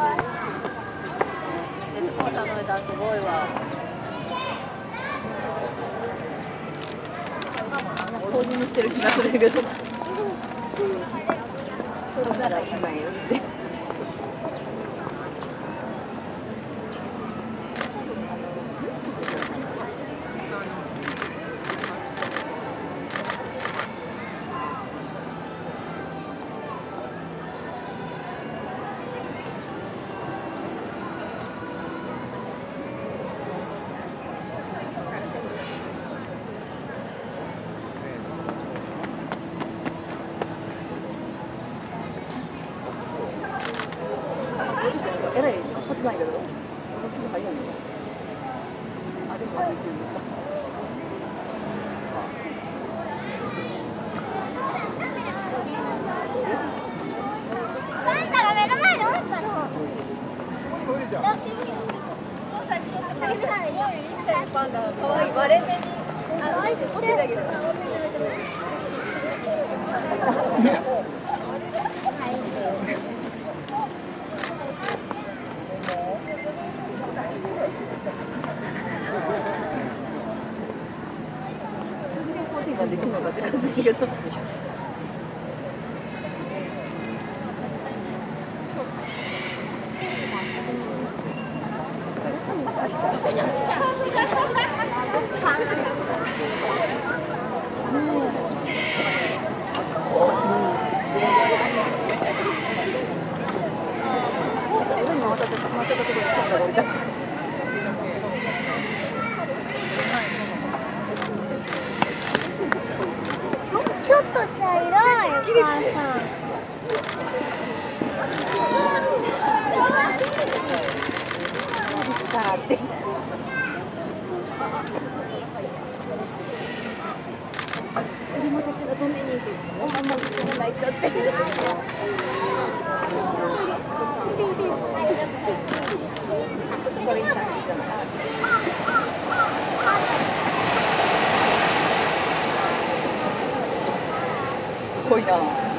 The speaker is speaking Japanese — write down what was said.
ジェットコースター乗れたらすごいわ。ポージングしてる気がするけど。撮ったら今よって。えらい活発ないけど、こっちに入るんだ。あ、でも歩いてるのか。 パンダが目の前におったの。パンダ可愛い割れ目にアイス持っててあげる。 ができるのかって感じだけど。 ちょっと茶色いお母さん。 って子供たちのためにお守りするないとって。すごいな。